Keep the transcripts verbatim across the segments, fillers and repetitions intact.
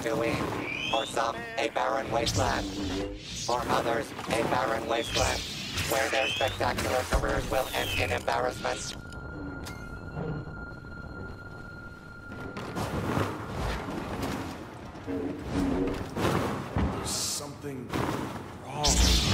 Tatooine. For some, a barren wasteland. For others, a barren wasteland, where their spectacular careers will end in embarrassment. There's something wrong.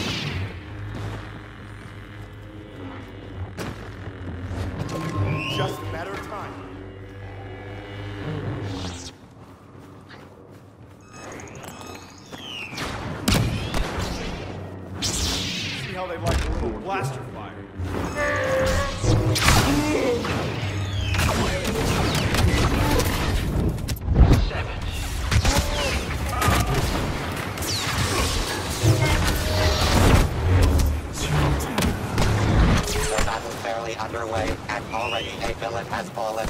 Just a matter of time. See how they like a little blaster fire. The battle's barely underway, and already a villain has fallen.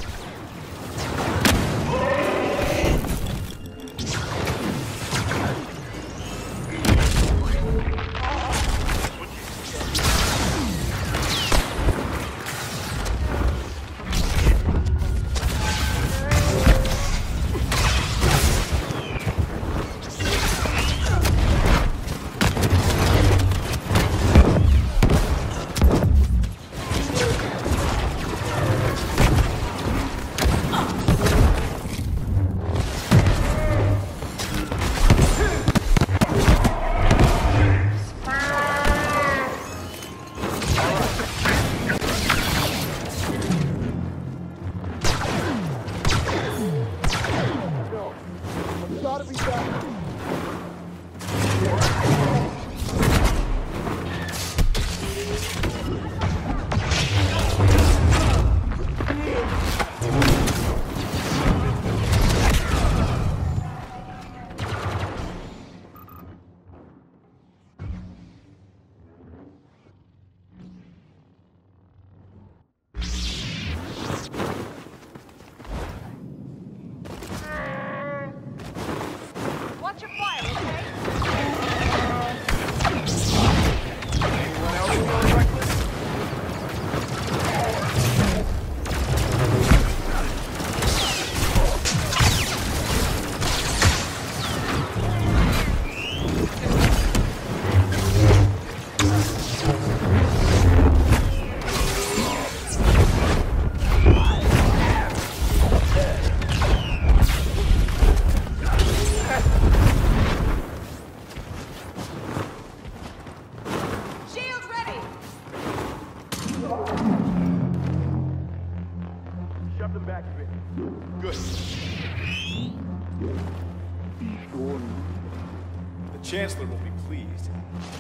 The Chancellor will be pleased.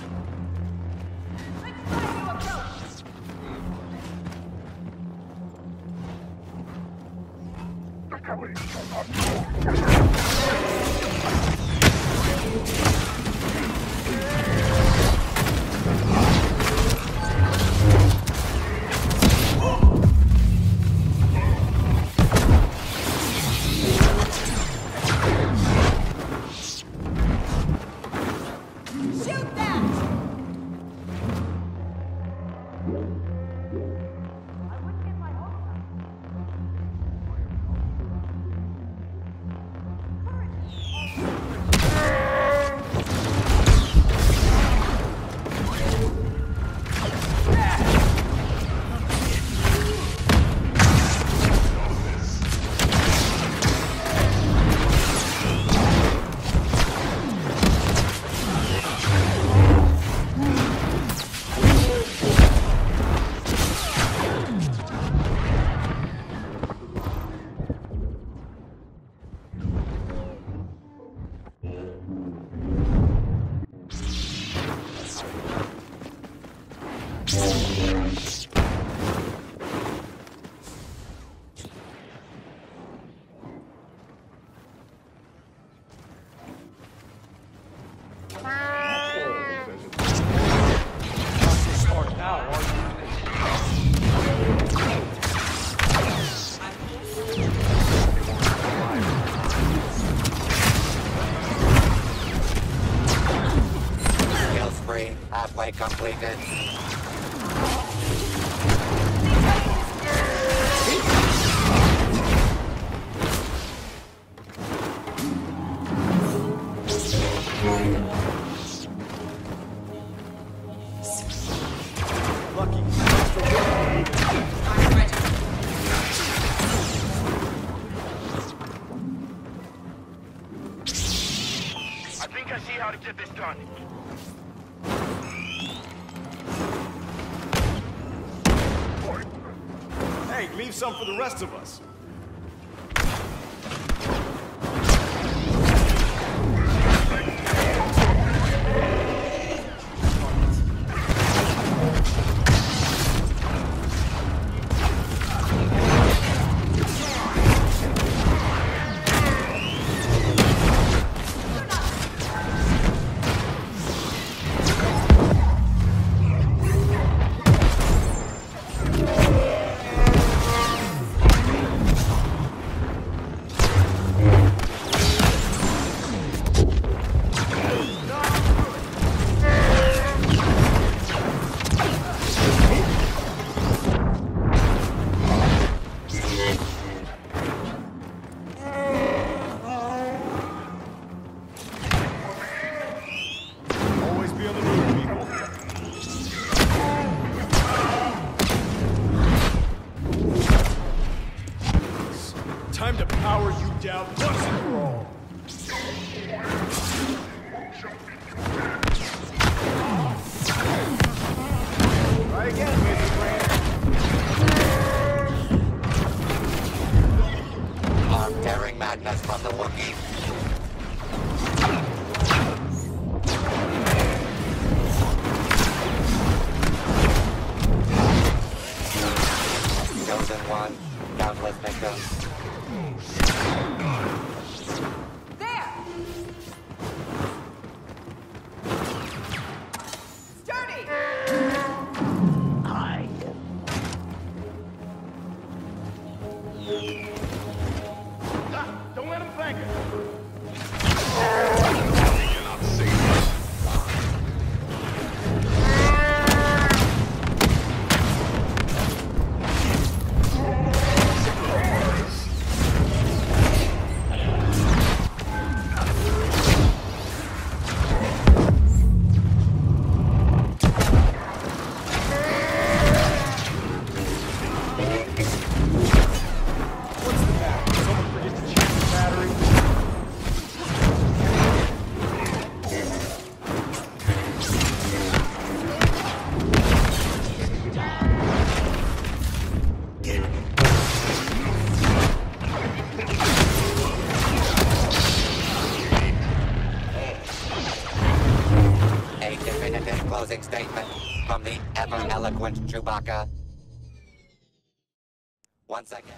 Halfway completed. thieves. Lucky. I'm ready. I think I see how to get this done. Hey, leave some for the rest of us. Time to power you down once and for all. Try again, Mister Brand. Arm tearing madness from the Wookiee. Chosen one, countless victims. There! Sturdy! I Ah, don't let him flank us. What's the matter? Someone forget to check the battery? A definitive closing statement from the ever-eloquent Chewbacca. Once again.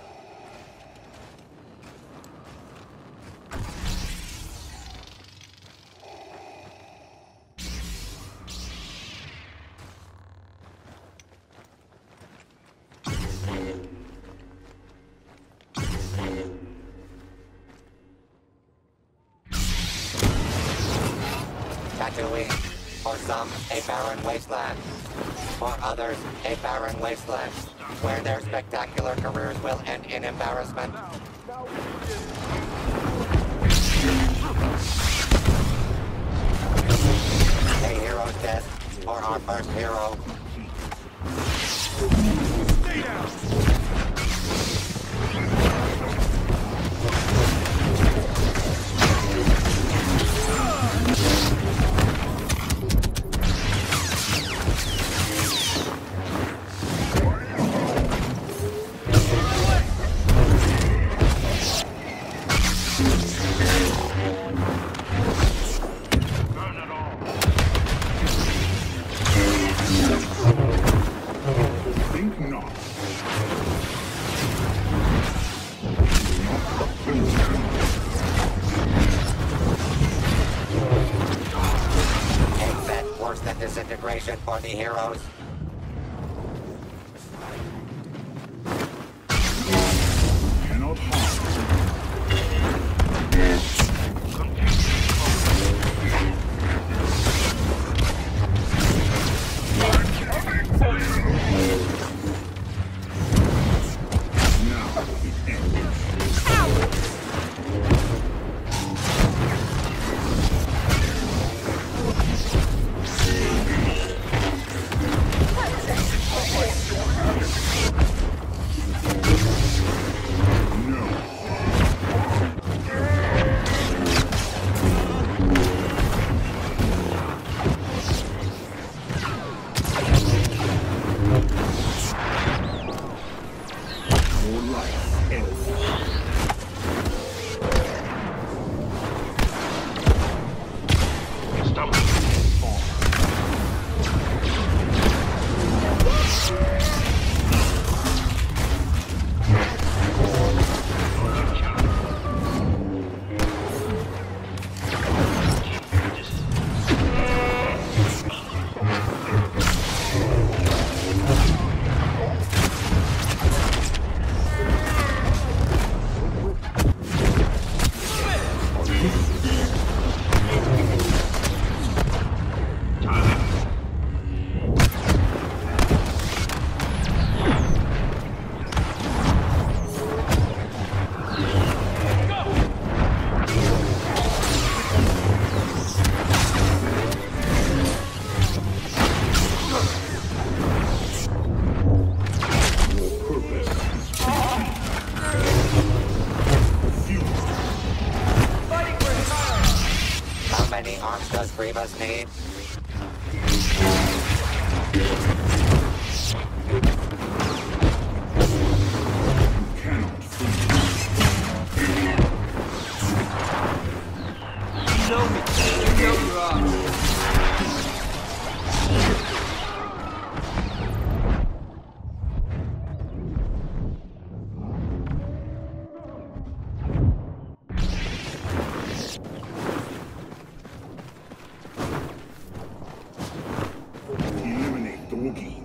Tatooine, for some, a barren wasteland. For others, a barren wasteland, where their spectacular careers will end in embarrassment. A hero's death for our first hero. Stay down! None at all. Think not. A bet worse than disintegration for the heroes. Cannot harm. Now it ends. Does Grievous need? Cannot free. You know me. You know you're on. Eliminate the Wookiee.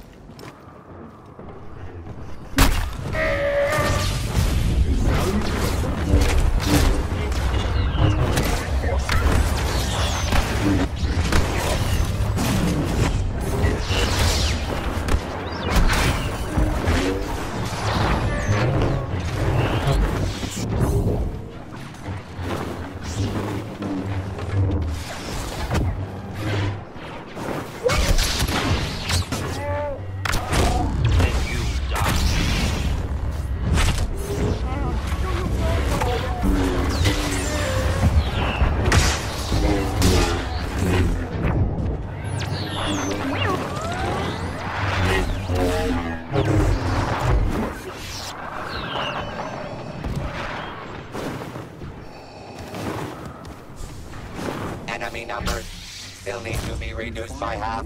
Enemy numbers still need to be reduced by half.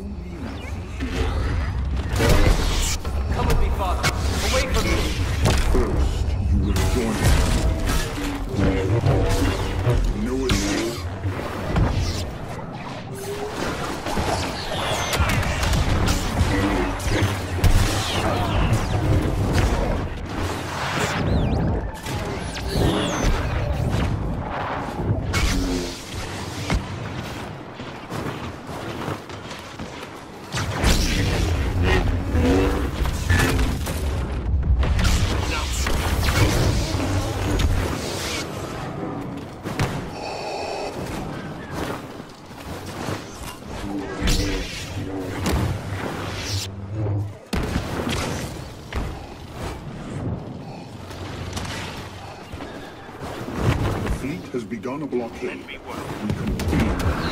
Come with me, Father. Away from me. First, you will join me. No escape. Has begun a blockade. We continue.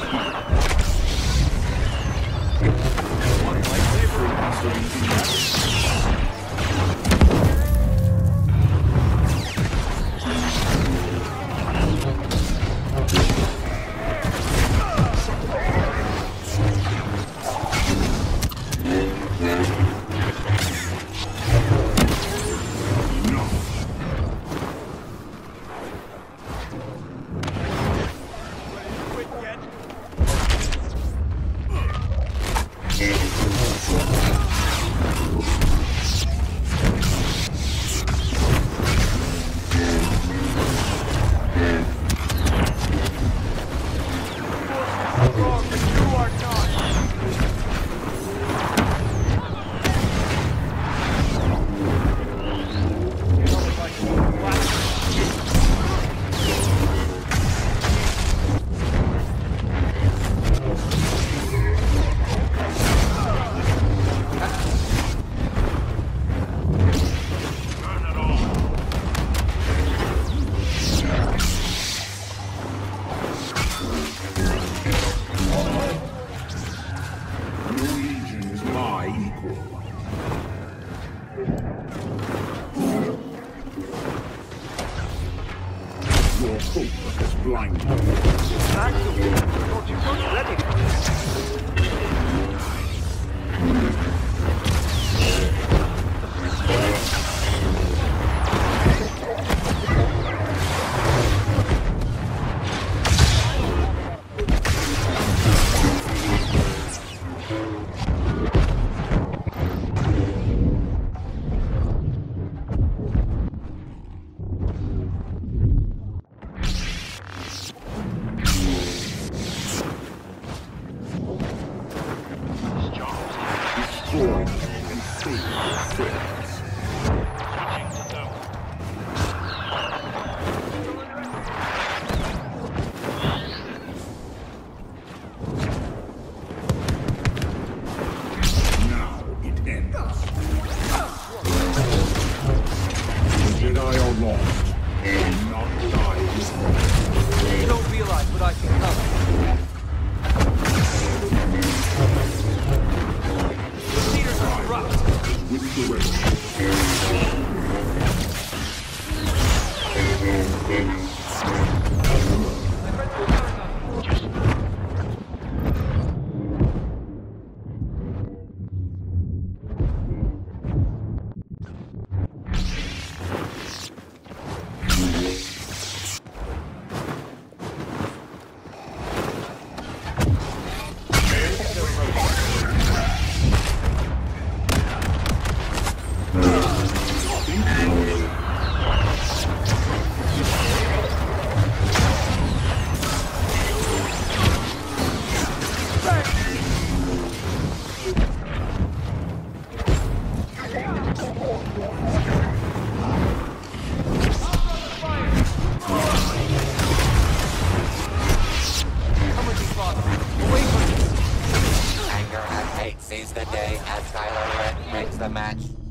Your hope has blinded you. Back to me. Thought you weren't ready for destroy and save your friends. Now it ends. The Jedi are lost. Do not die with me. You don't realize what I can cover. The leaders are corrupt. With the rebels. Anger and hate seize the day as Kylo Ren breaks the match.